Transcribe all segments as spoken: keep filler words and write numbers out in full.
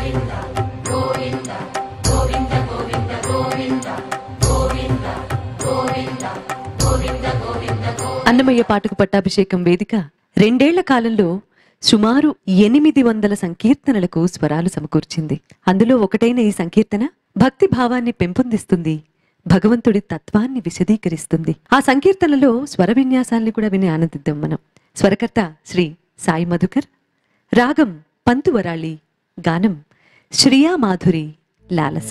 అన్నమయ్య పాటకు పట్టాభిషేకం వేదిక రెండేళ్ల కాలంలో సుమారు ఎనిమిది వందల సంకీర్తనలకు స్వరాలు సమకూర్చింది. అందులో ఒకటైన ఈ సంకీర్తన భక్తి భావాన్ని పెంపొందిస్తుంది, భగవంతుడి తత్వాన్ని విశదీకరిస్తుంది. ఆ సంకీర్తనలో స్వర విన్యాసాల్ని కూడా విని ఆనందిద్దాం మనం. స్వరకర్త శ్రీ సాయి మధుకర్, రాగం పంతువరాళి, గానం శ్రియా మాధురి లాలస.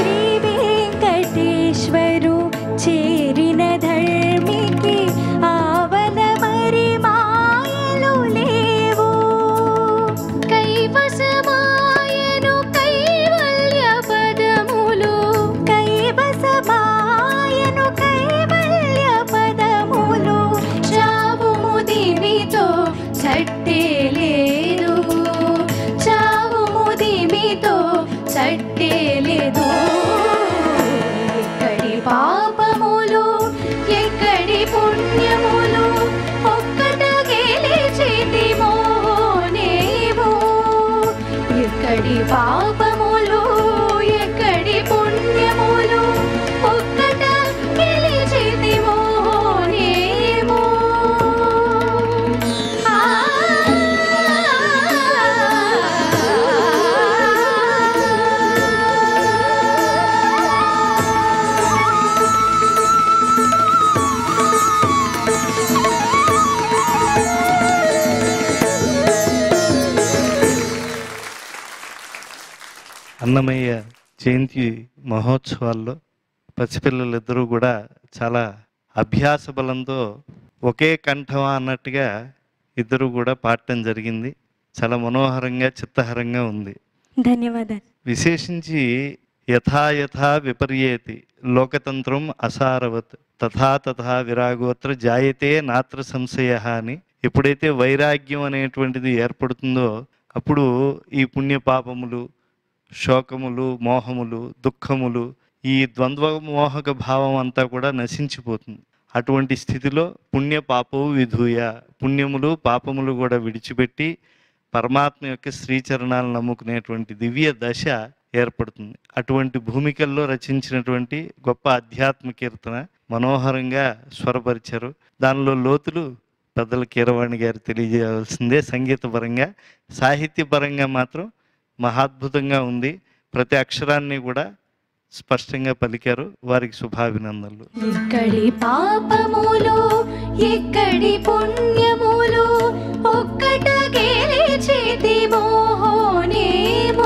చేరిన ధర్మికి ఆ పుణ్యములు ఒక్కట గెలిచితిమో నీవు. ఎక్కడి పాపములు ఎక్కడి పుణ్యములు ఒక్కట గెలిచితిమో నీవు. అన్నమయ్య జయంతి మహోత్సవాల్లో పసిపిల్లలిద్దరూ కూడా చాలా అభ్యాస బలంతో ఒకే కంఠమా అన్నట్టుగా ఇద్దరు కూడా పాడటం జరిగింది. చాలా మనోహరంగా చిత్తహరంగా ఉంది. ధన్యవాదాలు. విశేషించి యథా యథా విపర్యేతి లోకతంత్రం అసారవత్ తథా తథా విరాగోత్ర జాయతే నాత్ర సంశయ అని ఎప్పుడైతే వైరాగ్యం అనేటువంటిది ఏర్పడుతుందో అప్పుడు ఈ పుణ్య పాపములు, శోకములు, మోహములు, దుఃఖములు, ఈ ద్వంద్వ మోహక భావం అంతా కూడా నశించిపోతుంది. అటువంటి స్థితిలో పుణ్య పాపవు విధూయ, పుణ్యములు పాపములు కూడా విడిచిపెట్టి పరమాత్మ యొక్క శ్రీచరణాలను నమ్ముకునేటువంటి దివ్య దశ ఏర్పడుతుంది. అటువంటి భూమికల్లో రచించినటువంటి గొప్ప అధ్యాత్మ కీర్తన మనోహరంగా స్వరపరిచారు. దానిలో లోతులు పెద్దల కీరవాణి గారు తెలియజేయవలసిందే. సంగీతపరంగా, సాహిత్యపరంగా మాత్రం మహాద్భుతంగా ఉంది. ప్రతి అక్షరాన్ని కూడా స్పష్టంగా పలికారు. వారికి శుభాభినందనలు. ఎక్కడి పాపములు ఎక్కడి పుణ్యములు ఒక్కట గెలిచితిమో నీవు.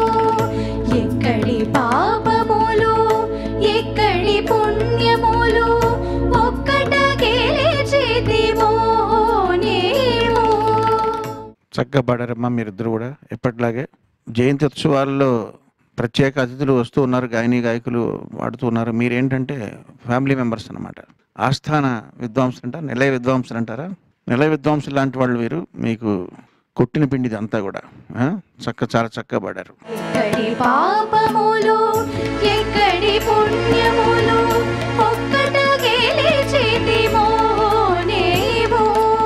ఎక్కడి పాపములు ఎక్కడి పుణ్యములు ఒక్కట గెలిచితిమో నీవు. చక్కగా పాడారమ్మా మీరిద్దరు కూడా. ఎప్పటిలాగే జయంతి ఉత్సవాల్లో ప్రత్యేక అతిథులు వస్తూ ఉన్నారు, గాయని గాయకులు వాడుతూ ఉన్నారు. మీరేంటంటే ఫ్యామిలీ మెంబర్స్ అన్నమాట. ఆస్థాన విద్వాంసులు అంటారా, నిలయ విద్వాంసులు అంటారా? నిలయ విద్వాంసులు లాంటి వాళ్ళు వీరు. మీకు కొట్టిన పిండిది అంతా కూడా చక్క చాలా చక్కగా పాడారు. ఎక్కడి పాపములు ఎక్కడి పుణ్యములు ఒక్కట గెలిచితిమో నీవు.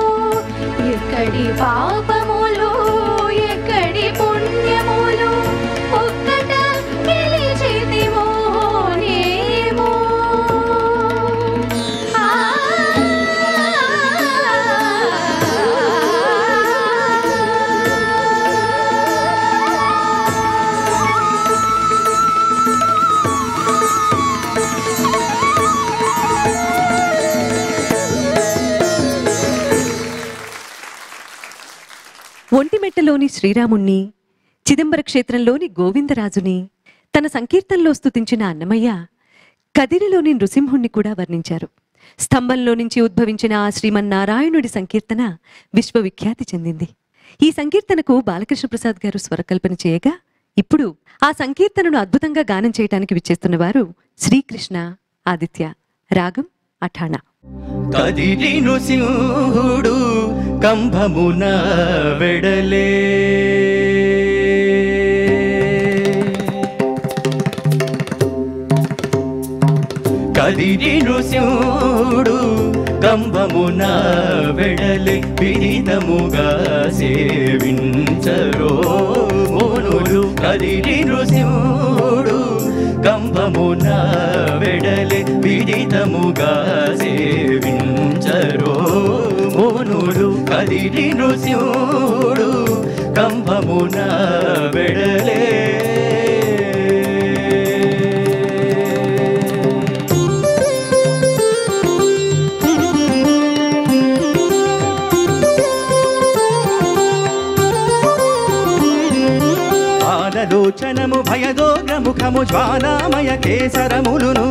ఎక్కడి పాపములు ఎక్కడి పుణ్యములు ఒక్కట గెలిచితిమో నీవు. ఒంటిమెట్టలోని శ్రీరాముణ్ణి, చిదంబర క్షేత్రంలోని గోవిందరాజుని తన సంకీర్తనలో స్తుతించిన అన్నమయ్య కదిరిలోని నృసింహుణ్ణి కూడా వర్ణించారు. స్తంభంలో నుంచి ఉద్భవించిన ఆ శ్రీమన్నారాయణుడి సంకీర్తన విశ్వవిఖ్యాతి చెందింది. ఈ సంకీర్తనకు బాలకృష్ణ ప్రసాద్ గారు స్వరకల్పన చేయగా ఇప్పుడు ఆ సంకీర్తనను అద్భుతంగా గానం చేయడానికి విచ్చేస్తున్న వారు శ్రీకృష్ణ ఆదిత్య. రాగం అఠాణ. కదిరి నృసింహుడు కంభమున వెడలే, కదిరి నృసింహుడు కంభమున వెడలే, విదితముగా సేవించరో మోనులు. కదిరి నృసింహుడు కంభమున వెడలే, విదితముగా సేవించరో మోనులు. కదిరి నృసింహుడు కంభమున వెడలే. ఆలోచనము భయదోగ్రముఖము జ్వాలామయ కేసరములును,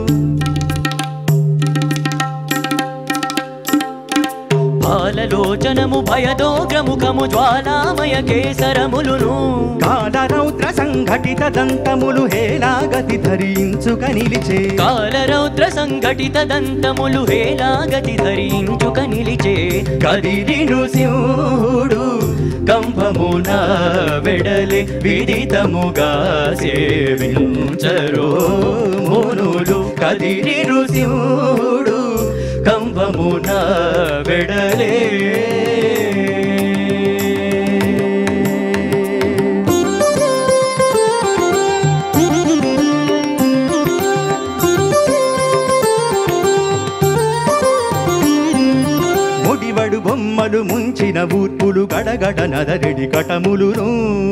బాలలోచనము భయదోగ్రముఖము జ్వాలామయ కేసరములును, కాలరౌద్ర సంఘటిత దంతములు హేలాగతి ధరించుక నిలిచే, కాలరౌద్ర సంఘటిత దంతములు హేలాగతి ధరించుక నిలిచే. కదిరి నృసింహుడు కంభమున వెడలే, విదితముగా సేవించరో మోనులు. కదిరి నృసింహుడు కంభ కంభమున వెడలే ముడివడు బొమ్మలు ముంచిన బూర్పులు గడగడ నదరెడి కటములును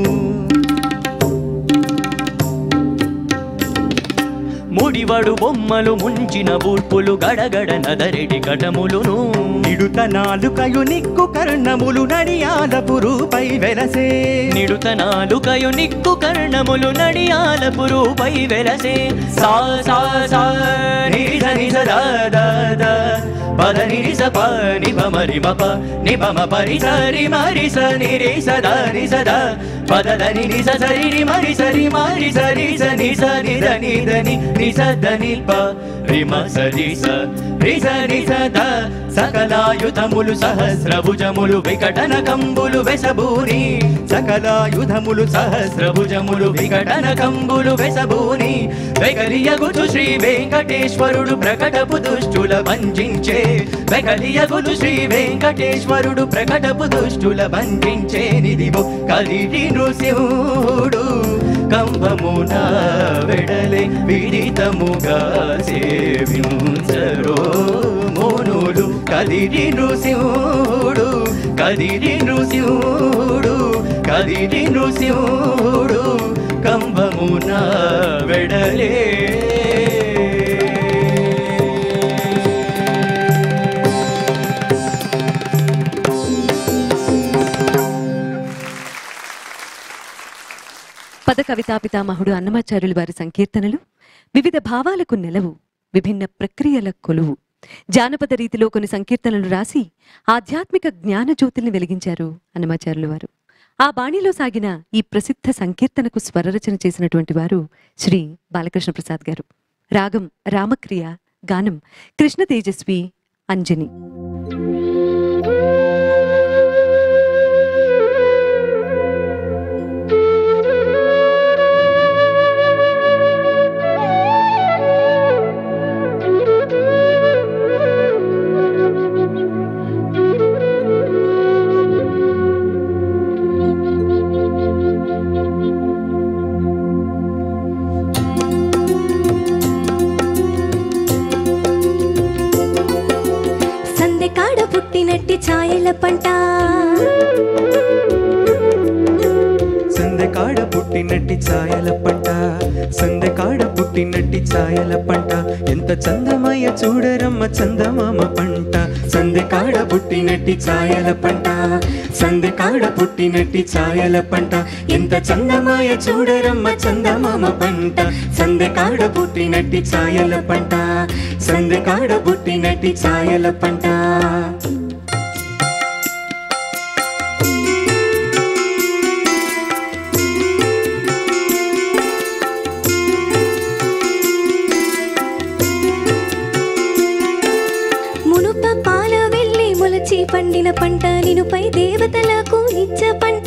ముడివడు బొమ్మలు ముంచిన బూర్పులు గడగడ నదరెడి కటములును నిడుత నాలుకయు నిక్కు కర్ణములు నడియాలపు రూపై వెలసే నిడుత నాలుకయు నిక్కు కర్ణములు నడియాలపు రూపై వెలసే సా సా సా నిజ నిజ దా దా పద నిరిస ప నిపమ రిమప నిపమ పరిసరి మరి స నిరి సదా ని సదా పద దని ని సరి రి మరి సరి మరి సరి స ని స ని ద ని ద ని ని స ద ని ప రిమ సరి స రి స ని స ద సకలాయుధములు సహస్రభుజములు వికటన కంబులు వెసబూని సకలాయుధములు సహస్రభుజములు వికటన కంబులు వెసబూని వెగలియగుచు శ్రీ వెంకటేశ్వరుడు ప్రకటపు దుష్టుల భంజించే వెగలియగుచు శ్రీ వెంకటేశ్వరుడు ప్రకటపు దుష్టుల భంజించే నిదివో కలిడి నృసింహుడు కంభమున వెడలే విదితముగా సేవించరో మోనులు కదిరి నృసింహుడు కదిరి నృసింహుడు కదిరి నృసింహుడు కంభమున వెడలే పద కవితా పితామహుడు అన్నమాచార్యులు వారి సంకీర్తనలు వివిధ భావాలకు నెలవు, విభిన్న ప్రక్రియల కొలువు. జానపద రీతిలో కొన్ని సంకీర్తనలు రాసి ఆధ్యాత్మిక జ్ఞాన జ్యోతుల్ని వెలిగించారు అన్నమాచార్యులు వారు. ఆ బాణిలో సాగిన ఈ ప్రసిద్ధ సంకీర్తనకు స్వరరచన చేసినటువంటి వారు శ్రీ బాలకృష్ణ ప్రసాద్ గారు. రాగం రామక్రియ, గానం కృష్ణ తేజస్వి, అంజని. పుట్టినట్టి ఛాయల పంట సందెకాడ పుట్టినట్టి ఛాయల పంట సందెకాడ పుట్టినట్టి ఛాయల పంట ఎంత చందమయ చూడరమ్మ చందమామ పంట సందెకాడ పుట్టినట్టి ఛాయల పంట సందెకాడ పుట్టినట్టి ఛాయల పంట ఎంత చందమయ చూడరమ్మ చందమామ పంట సందెకాడ పుట్టినట్టి ఛాయల పంట సందెకాడ పుట్టినట్టి ఛాయల పంట పండిన పంట నినుపై దేవతలకు నిచ్చ పంట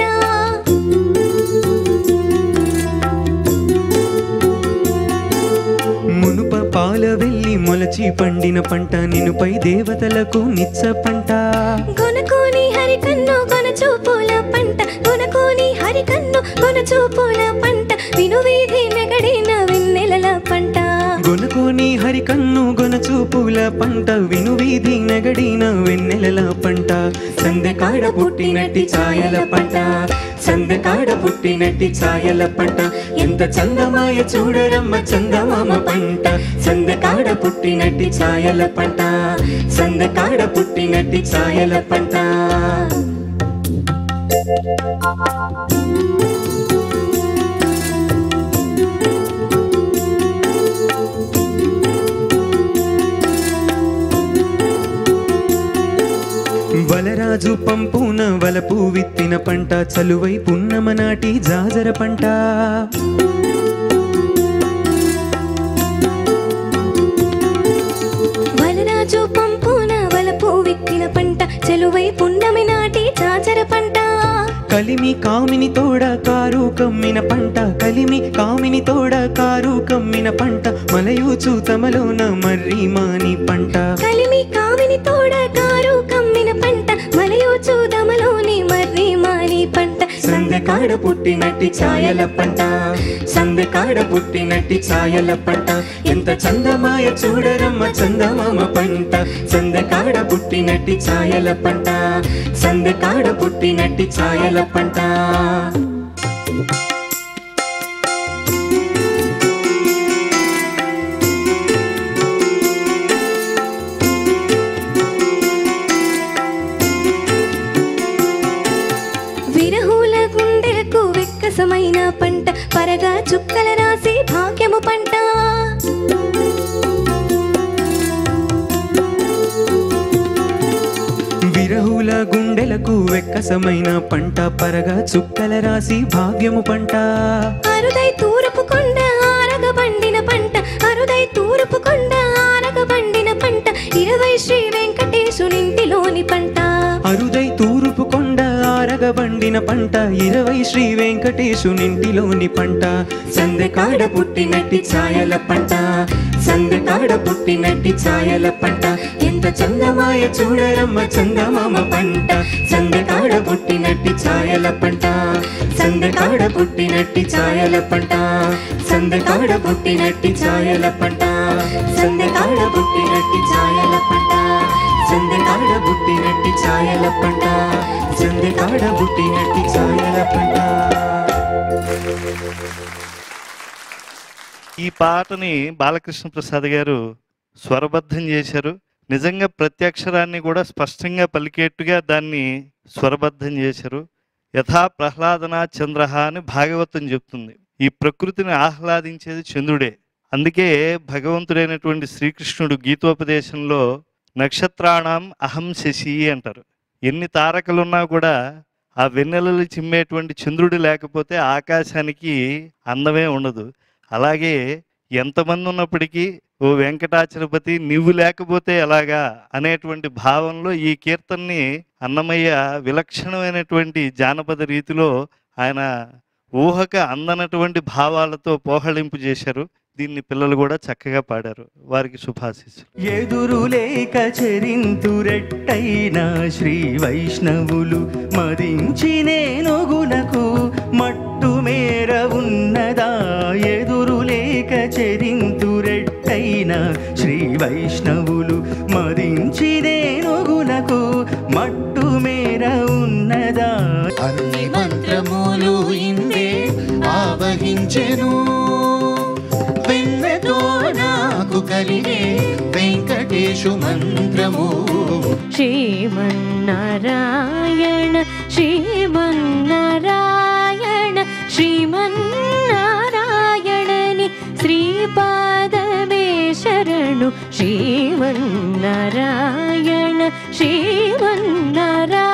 మునుప పాల వెళ్ళి మొలచి పండిన పంట నినుపై దేవతలకు నిచ్చ పంట కొనకోని హరికన్ను కొనచూపుల పంట కొనకోని హరికన్ను కొనచూపుల పంట వినువీధి నెగడిన వెన్నెలల పంట గొనకోని హరికన్ను గొనచూపుల పంట వినువీధి నెగడిన వెన్నెలల పంట సందెకాడ పుట్టినట్టి ఛాయల పంట సందెకాడ పుట్టినట్టి ఛాయల పంట ఎంత చందమాయ చూడరమ్మ చందమామ పంట సందెకాడ పుట్టినట్టి ఛాయల పంట సందెకాడ పుట్టినట్టి ఛాయల పంట వలరాజు పంపున వలపు విత్తిన పంట చలువై పున్నమ నాటి జాజర పంట వలరాజు పంపున వలపు విత్తిన పంట చలువై పున్నమి నాటి జాజర పంట కలిమి కామిని తోడ కారు కమ్మిన పంట కలిమి కామిని తోడ కారు కమ్మిన పంట మలయూచు తమలోన మర్రి మాని పంట కలిమి కామిని తోడ పుట్టినట్టి ఛాయల పంట సందెకాడ పుట్టినట్టి ఛాయల పంట ఎంత చందమాయ చూడరమ్మ చందమామ పంట సందెకాడ పుట్టినట్టి ఛాయల పంట సందెకాడ పుట్టినట్టి ఛాయల పంట విరహుల పంట పరగా చుక్కల రాసి భాగ్యము పంట విరహుల గుండెలకు వెక్కసమైన పంట పరగా చుక్కల రాసి భాగ్యము పంట అరుదై తూర్పు కొండ ఆరగ బండిన పంట అరుదై తూర్పు కొండ ఆరగ బండిన పంట ఇరవై శ్రీ వెంకటేశునింటిలోని పంట అరుదై తూర్పు కొండ ఆరగబండిన పంట ఇరవై శ్రీ వెంకటేశునింటిలోని పంట సందెకాడ పుట్టినట్టి ఛాయల పంట సందెకాడ పుట్టినట్టి ఛాయల పంట ఎంత చందమాయ చూడరమ్మ చందమామ పంట సందెకాడ పుట్టినట్టి ఛాయల పంట సందెకాడ పుట్టినట్టి ఛాయల పంట సందెకాడ పుట్టినట్టి ఛాయల పంట సందెకాడ పుట్టినట్టి ఛాయల పంట సందెకాడ పుట్టినట్టి ఛాయల పంట సందెకాడ పుట్టినట్టి ఛాయల పంట. ఈ పాటని బాలకృష్ణ ప్రసాద్ గారు స్వరబద్ధం చేశారు. నిజంగా ప్రత్యక్షరాన్ని కూడా స్పష్టంగా పలికేట్టుగా దాన్ని స్వరబద్ధం చేశారు. యథా ప్రహ్లాదన చంద్రహ అని భాగవతం చెప్తుంది. ఈ ప్రకృతిని ఆహ్లాదించేది చంద్రుడే. అందుకే భగవంతుడైనటువంటి శ్రీకృష్ణుడు గీతోపదేశంలో నక్షత్రాణం అహం శశి అంటారు. ఎన్ని తారకలున్నా కూడా ఆ వెన్నెలలు చిమ్మేటువంటి చంద్రుడు లేకపోతే ఆకాశానికి అందమే ఉండదు. అలాగే ఎంతమంది ఉన్నప్పటికీ ఓ వెంకటాచలపతి నీవు లేకపోతే ఎలాగా అనేటువంటి భావంలో ఈ కీర్తనని అన్నమయ్య విలక్షణమైనటువంటి జానపద రీతిలో ఆయన ఊహక అందనటువంటి భావాలతో పోహళింపు చేశారు. దీన్ని పిల్లలు కూడా చక్కగా పాడారు. వారికి శుభాశీస్సులు. ఎదురు లేక చరింతురెట్టైన శ్రీ వైష్ణవులు మదించి నేనుగునకు మట్టు మేర ఉన్నదా. ఎదురు లేక చరింతురెట్టైన శ్రీ వైష్ణవులు మదించి నేనుగునకు మట్టు మేర ఉన్నదా. అన్ని మంత్రములు ఇందే ఆవహించెను వెన్నతో నాకు కలిగే వెంకటేశు మంత్రము. శ్రీమన్నారాయణ శ్రీమన్నారాయణ శ్రీమన్నారాయణని శ్రీపాదమే శరణు. శ్రీమన్నారాయణ శ్రీమన్నారాయణ